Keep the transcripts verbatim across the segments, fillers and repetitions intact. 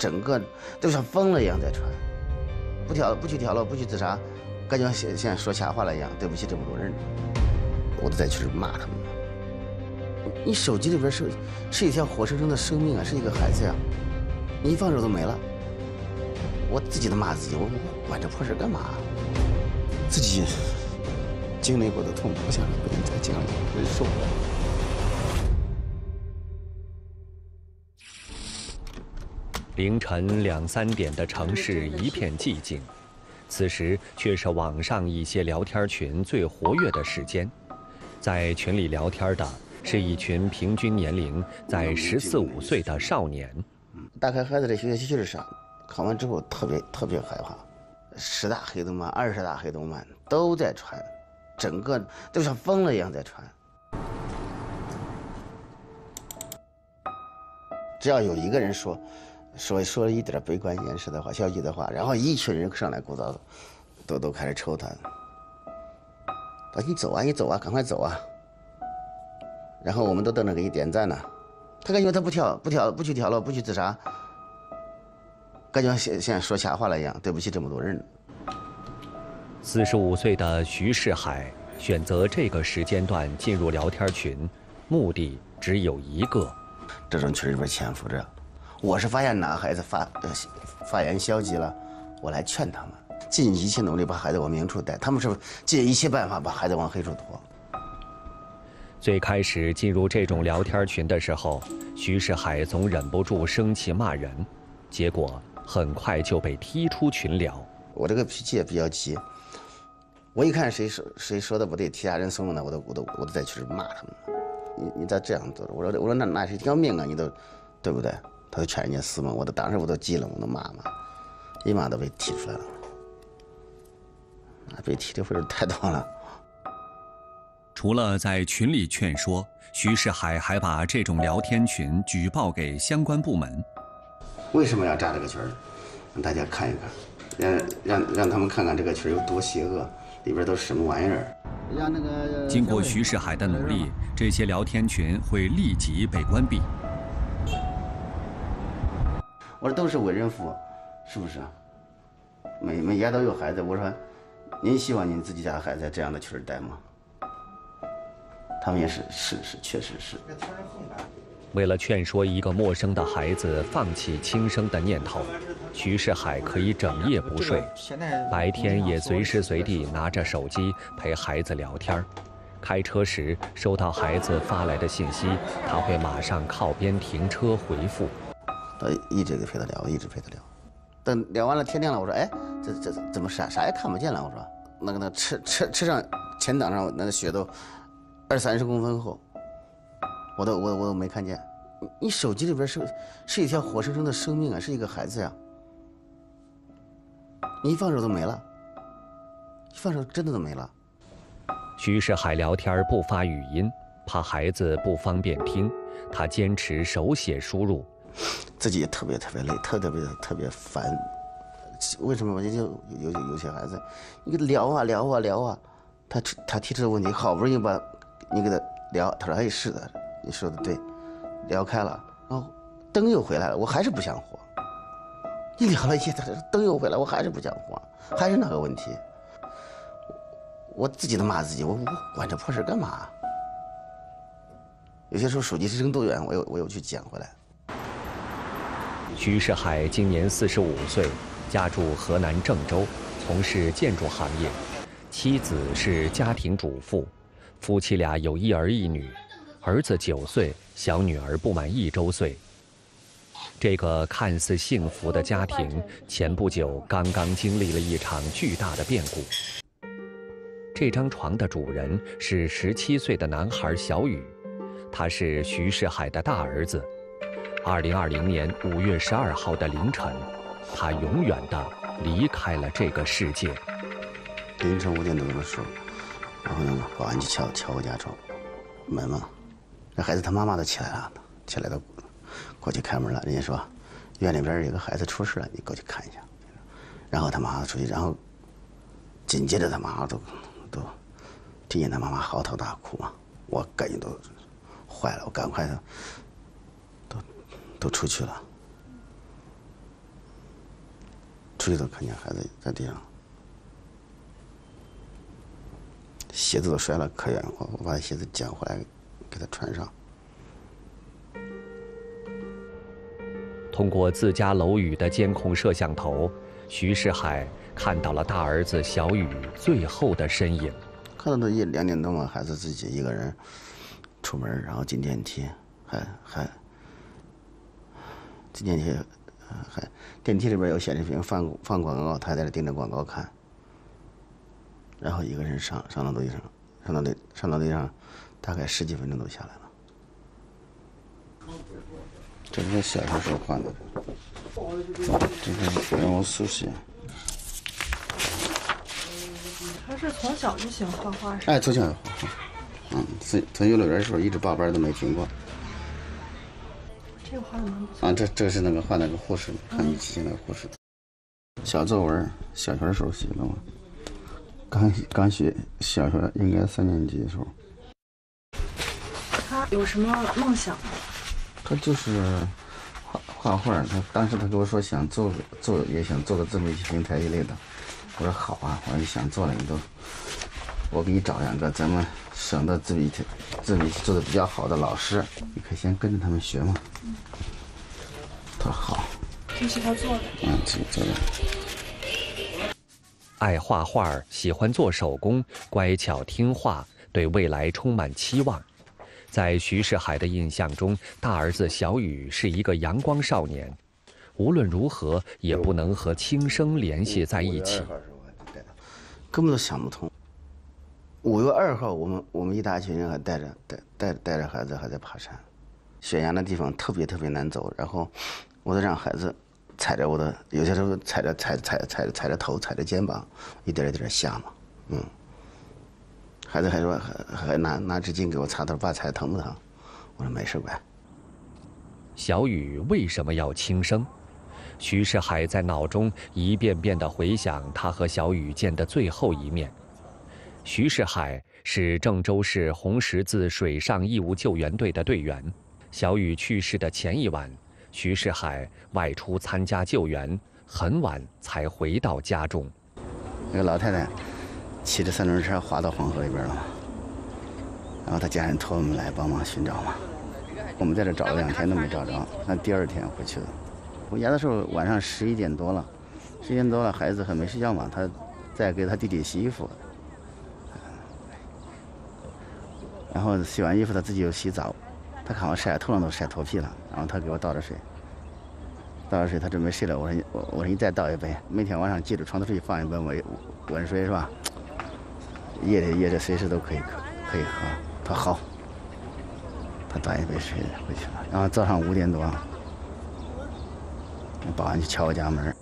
整个都像疯了一样在传，不跳不去跳楼不去自杀，感觉现现在说瞎话了一样，对不起这么多人，我都在去骂他们。你手机里边是是一条活生生的生命啊，是一个孩子呀，你一放手都没了。我自己都骂自己，我我管这破事干嘛？自己经历过的痛苦，不想让别人再经历，忍受不了。 凌晨两三点的城市一片寂静，此时却是网上一些聊天群最活跃的时间。在群里聊天的是一群平均年龄在十四五岁的少年。 打开孩子的学习趣上，看完之后特别特别害怕，十大黑动漫、二十大黑动漫都在传，整个都像疯了一样在传。只要有一个人说。说说了一点悲观厌世的话、消极的话，然后一群人上来鼓捣，都都开始抽他。他说：“你走啊，你走啊，赶快走啊！”然后我们都等着给你点赞呢。他感觉他不跳、不跳、不去跳楼、不去自杀，感觉现现在说瞎话了一样，对不起这么多人。 四十五岁的徐世海选择这个时间段进入聊天群，目的只有一个： 这种群里边潜伏着。我是发现哪个孩子发呃发言消极了，我来劝他们，尽一切努力把孩子往明处带。他们是尽一切办法把孩子往黑处拖。 最开始进入这种聊天群的时候，徐世海总忍不住生气骂人，结果很快就被踢出群聊。 我这个脾气也比较急，我一看谁说谁说的不对，其他人怂了呢，我都我都我都再去骂他们。你你咋这样做的？我说我说那那是一条命啊，你都对不对？他就劝人家死嘛，我都当时我都急了，我都骂嘛，一骂都被踢出来了，被踢的份儿太多了。 除了在群里劝说，徐世海还把这种聊天群举报给相关部门。 为什么要扎这个群儿？让大家看一看，让让让他们看看这个群有多邪恶，里边都是什么玩意儿。让那个经过徐世海的努力，这些聊天群会立即被关闭。 我说都是为人父，是不是？每每家都有孩子，我说，您希望您自己家的孩子在这样的群儿待吗？他们也是，是是，确实是。 为了劝说一个陌生的孩子放弃轻生的念头，徐世海可以整夜不睡，白天也随时随地拿着手机陪孩子聊天。开车时收到孩子发来的信息，他会马上靠边停车回复。 他一直陪他聊，一直陪他聊，等聊完了天亮了，我说，哎，这这怎么啥啥也看不见了？我说，那个那车车车上前挡上那个血都二三十公分厚，我都我我都没看见。你你手机里边是是一条活生生的生命啊，是一个孩子呀，你一放手都没了，一放手真的都没了。 徐世海聊天不发语音，怕孩子不方便听，他坚持手写输入。 自己也特别特别累，特特别特别烦。为什么？我就有有有些孩子，你给他聊啊聊啊聊啊，他他提出的问题，好不容易把你给他聊，他说哎是的，你说的对，聊开了，然后灯又回来了，我还是不想活。一聊了一夜，他说灯又回来，我还是不想活，还是那个问题。我自己都骂自己，我我管这破事干嘛？有些时候手机是扔多远，我又我又去捡回来。 徐世海今年四十五岁，家住河南郑州，从事建筑行业，妻子是家庭主妇，夫妻俩有一儿一女，儿子九岁，小女儿不满一周岁。这个看似幸福的家庭，前不久刚刚经历了一场巨大的变故。这张床的主人是十七岁的男孩小雨，他是徐世海的大儿子。二零二零年五月十二号的凌晨，他永远的离开了这个世界。 凌晨五点多钟的时候，然后那个保安就敲敲我家窗门嘛，这孩子他妈妈都起来了，起来都过去开门了。人家说院里边有个孩子出事了，你过去看一下。然后他妈妈出去，然后紧接着他妈妈都都听见他妈妈嚎啕大哭嘛，我赶紧都坏了，我赶快的。都出去了， 出去都看见孩子在地上，鞋子都摔了可远，我我把鞋子捡回来给他穿上。 通过自家楼宇的监控摄像头，徐世海看到了大儿子小雨最后的身影。 看到他一两点多嘛，孩子自己一个人出门，然后进电梯，还还进电梯，还电梯里边有显示屏放放广告，他还在这盯着广告看。然后一个人上上到楼梯上，上到楼上到楼梯上，大概十几分钟都下来了。这是小学时候画的，这是让我速写。 他是从小就喜欢画画， 哎，从小画画，嗯，从从幼儿园的时候一直报班都没停过。 这个画的蛮不错。 啊，这这是那个画那个护士，看你记那个护士。小作文，小学的时候写的嘛，刚刚学小学应该三年级的时候。 他有什么梦想吗？ 他就是画画画，他当时他跟我说想做做也想做个自媒体平台一类的，我说好啊，我说你想做了你都，我给你找两个咱们省的自媒体自媒体做的比较好的老师，你可以先跟着他们学嘛。嗯、他说好， 这是他做的， 嗯，自己做的。 爱画画，喜欢做手工，乖巧听话，对未来充满期望。在徐世海的印象中，大儿子小雨是一个阳光少年，无论如何也不能和轻生联系在一起。 根本都想不通。五月二号，我们我们一大群人还带着带带带着孩子还在爬山，悬崖的地方特别特别难走，然后我得让孩子踩着我的，有些时候踩着踩踩踩着踩着头，踩着肩膀，一点一点下嘛，嗯。孩子还说还还拿拿纸巾给我擦头，爸踩疼不疼？我说没事乖。 小雨为什么要轻生？徐世海在脑中一遍遍地回想他和小雨见的最后一面。徐世海是郑州市红十字水上义务救援队的队员。小雨去世的前一晚，徐世海外出参加救援，很晚才回到家中。 那个老太太骑着三轮车滑到黄河里边了嘛，然后他家人托我们来帮忙寻找嘛。我们在这找了两天都没找着，那第二天回去的。回家的时候晚上十一点多了，十一点多了，孩子还没睡觉嘛，他在给他弟弟洗衣服，然后洗完衣服他自己又洗澡，他看我晒头上都晒脱皮了，然后他给我倒着水，倒着水他准备睡了，我说你我我说你再倒一杯，每天晚上记住床头柜放一杯温温水是吧？夜里夜里随时都可以可可以喝。他好，他端一杯水回去了。然后早上五点多，保安去敲我家门。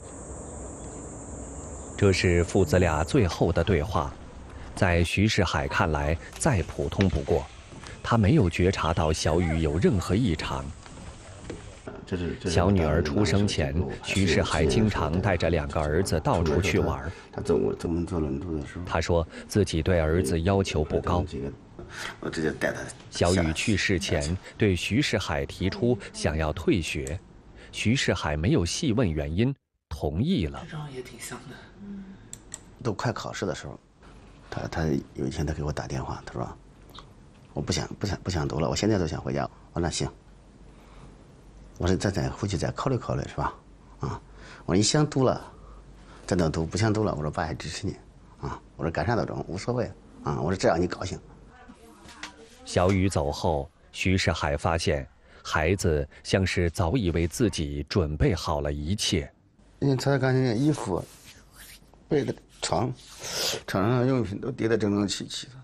这是父子俩最后的对话，在徐世海看来再普通不过，他没有觉察到小雨有任何异常。 这是这是小女儿出生前，徐世海经常带着两个儿子到处去玩。 他走我我们坐轮渡的时候， 他说自己对儿子要求不高。 我直接带他。 小雨去世前，对徐世海提出想要退学，徐世海没有细问原因，同意了。 这张也挺像的。 都快考试的时候，他他有一天他给我打电话，他说我不想不想不想读了，我现在都想回家。我说那行。我说咱再回去再考虑考虑是吧？啊，我说你想读了，咱就读；不想读了，我说爸还支持你。啊，我说干啥都中，无所谓。啊，我说只要你高兴。 小雨走后，徐世海发现孩子像是早已为自己准备好了一切。 你擦干净衣服，被子、床，床上用品都叠得整整齐齐的。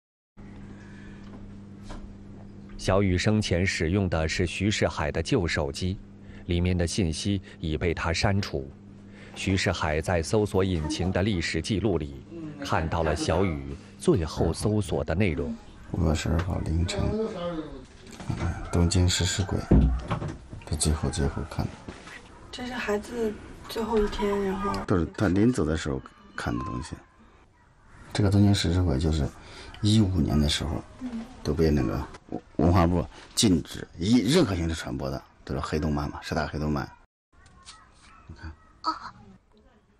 小雨生前使用的是徐世海的旧手机，里面的信息已被他删除。徐世海在搜索引擎的历史记录里，看到了小雨最后搜索的内容。 五月十二号凌晨，东京食尸鬼，他最后最后看的。 这是孩子最后一天，然后都是他临走的时候看的东西。这个东京食尸鬼就是一五年的时候，都被那个文化部禁止以任何形式传播的，都是黑动漫嘛，十大黑动漫。你看，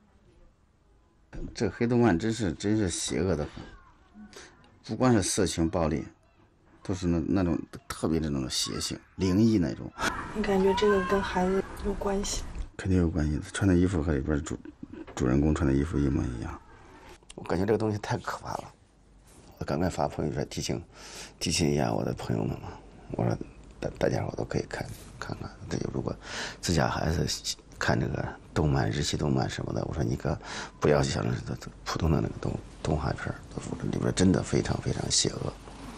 这个黑动漫真是真是邪恶的很，不光是色情暴力，都是那那种特别的那种邪性、灵异那种。 你感觉这个跟孩子有关系？ 肯定有关系的，穿的衣服和里边主主人公穿的衣服一模一样。我感觉这个东西太可怕了。我刚才发朋友圈提醒提醒一下我的朋友们嘛，我说大大家伙都可以看看看。对，如果自家孩子看这个动漫、日系动漫什么的，我说你可不要想着这普通的那个动动画片，里边真的非常非常邪恶。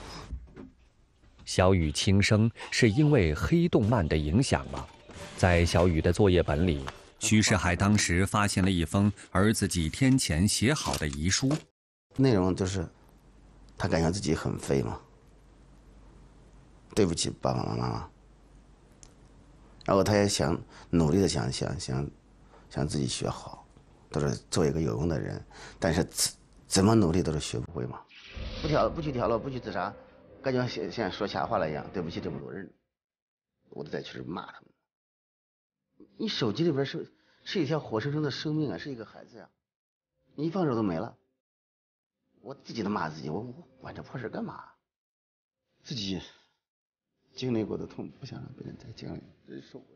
小雨轻生是因为黑动漫的影响吗？在小雨的作业本里， 徐世海当时发现了一封儿子几天前写好的遗书， 内容就是他感觉自己很废嘛，对不起爸爸妈妈，然后他也想努力的想想想想自己学好，都是做一个有用的人，但是怎怎么努力都是学不会嘛，不跳不去跳楼不去自杀，感觉现现在说瞎话了一样，对不起这么多人，我都再去骂他们。你手机里边是是一条活生生的生命啊，是一个孩子呀，你一放手都没了。我自己都骂自己，我我管这破事干嘛？自己经历过的痛，不想让别人再经历，真受不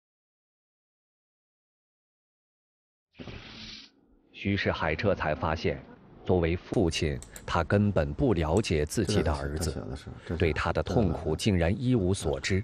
了。 徐世海这才发现，作为父亲，他根本不了解自己的儿子，对他的痛苦竟然一无所知。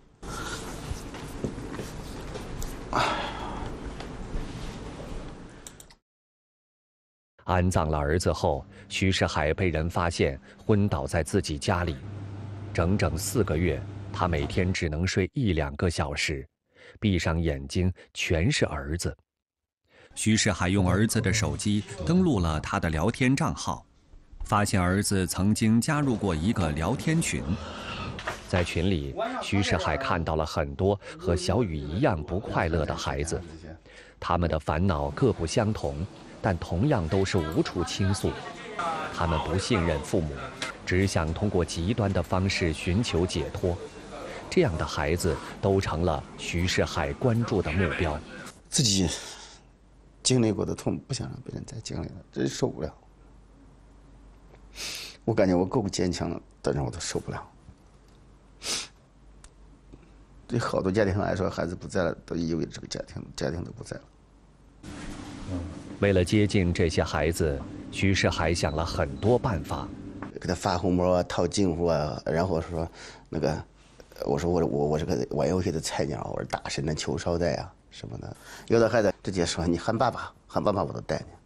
安葬了儿子后，徐世海被人发现昏倒在自己家里，整整四个月，他每天只能睡一两个小时，闭上眼睛全是儿子。 徐世海用儿子的手机登录了他的聊天账号，发现儿子曾经加入过一个聊天群。 在群里，徐世海看到了很多和小雨一样不快乐的孩子，他们的烦恼各不相同，但同样都是无处倾诉。他们不信任父母，只想通过极端的方式寻求解脱。这样的孩子都成了徐世海关注的目标。 自己经历过的痛，不想让别人再经历了，真受不了。我感觉我够坚强了，但是我都受不了。对好多家庭来说，孩子不在了，都意味着这个家庭家庭都不在了。 为了接近这些孩子，徐世海想了很多办法， 给他发红包啊，套近乎啊，然后说那个，我说我我我是个玩游戏的菜鸟，我是大神的求捎带啊什么的。有的孩子直接说你喊爸爸，喊爸爸我都带你。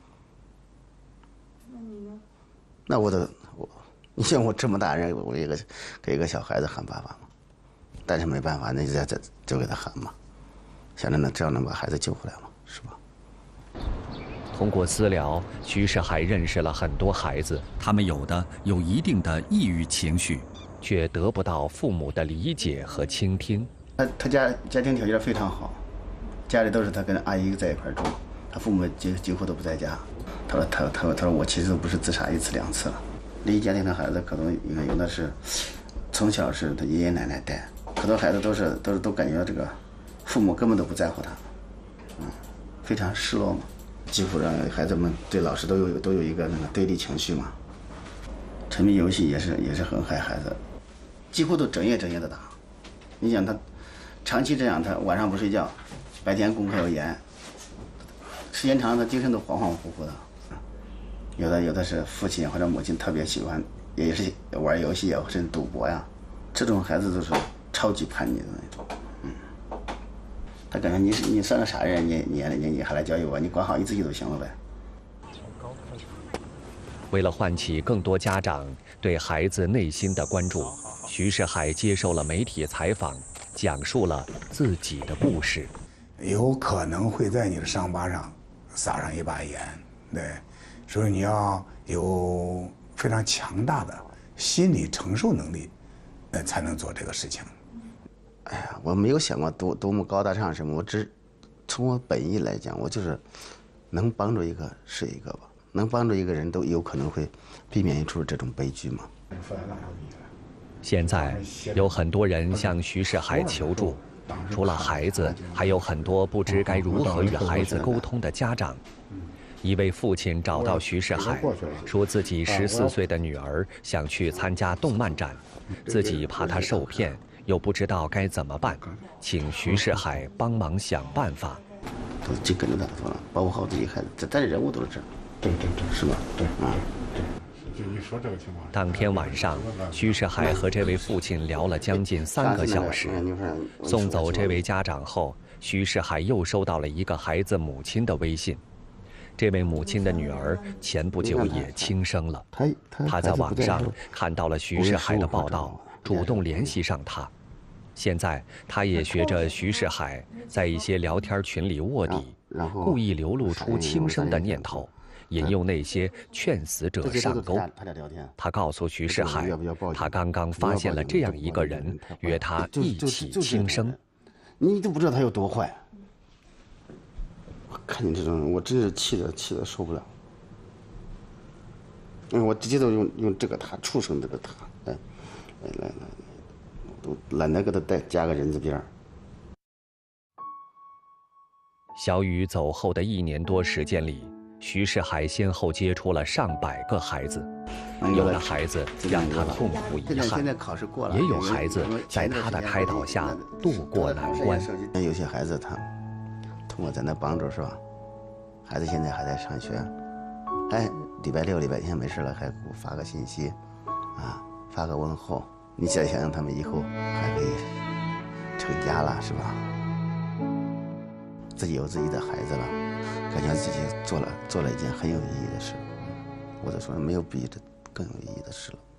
那你呢？那我都我，你像我这么大人，我一个给一个小孩子喊爸爸嘛，但是没办法，那就在这就给他喊嘛，想着呢这样能把孩子救回来嘛，是吧？ 通过私聊，徐世海认识了很多孩子， 他们有的有一定的抑郁情绪， 却得不到父母的理解和倾听。 他他家家庭条件非常好，家里都是他跟阿姨在一块住，他父母几几乎都不在家。他说他他说他说我其实都不是自杀一次两次了。离异家庭的孩子可能你看有的是从小是他爷爷奶奶带，很多孩子都是都是都感觉到这个父母根本都不在乎他，嗯，非常失落嘛。几乎让孩子们对老师都有都有一个那个对立情绪嘛。沉迷游戏也是也是很害孩子，几乎都整夜整夜的打。你想他长期这样，他晚上不睡觉，白天功课要严，时间长了他精神都恍恍惚惚的。有的有的是父亲或者母亲特别喜欢，也是玩游戏啊，甚至赌博呀，这种孩子都是超级叛逆的那种。他感觉你你算个啥人？你你你你还来教育我？你管好你自己就行了呗。 为了唤起更多家长对孩子内心的关注，徐世海接受了媒体采访，讲述了自己的故事。 有可能会在你的伤疤上撒上一把盐，对，所以你要有非常强大的心理承受能力，呃，才能做这个事情。 哎呀，我没有想过多多么高大上什么，我只从我本意来讲，我就是能帮助一个是一个吧，能帮助一个人都有可能会避免一出这种悲剧嘛。 现在有很多人向徐世海求助，除了孩子，还有很多不知该如何与孩子沟通的家长。 一位父亲找到徐世海，说自己十四岁的女儿想去参加动漫展，自己怕她受骗，又不知道该怎么办，请徐世海帮忙想办法。 都紧跟着他说了，保护好自己孩子，咱咱的任务都是这， 对对对， 是吧？ 对啊。 就你说这个情况。 当天晚上，徐世海和这位父亲聊了将近三个小时。送走这位家长后，徐世海又收到了一个孩子母亲的微信。这位母亲的女儿前不久也轻生了。她在网上看到了徐世海的报道，主动联系上他。现在，她也学着徐世海，在一些聊天群里卧底，故意流露出轻生的念头。引诱那些劝死者上钩。他告诉徐世海，他刚刚发现了这样一个人，约他一起轻生。 你都不知道他有多坏。我看见这种人，我真是气得气得受不了。嗯，我直接都用用这个他畜生这个他，来来来来，都懒得给他带加个人字边。 小雨走后的一年多时间里，徐世海先后接触了上百个孩子，有的孩子让他痛苦遗憾，也有孩子在他的开导下渡过难关。 有些孩子他通过咱的帮助是吧？孩子现在还在上学，哎，礼拜六、礼拜天没事了还给我发个信息，啊，发个问候。你想想他们以后还可以成家了是吧？自己有自己的孩子了。感觉自己做了做了一件很有意义的事，我就说没有比这更有意义的事了。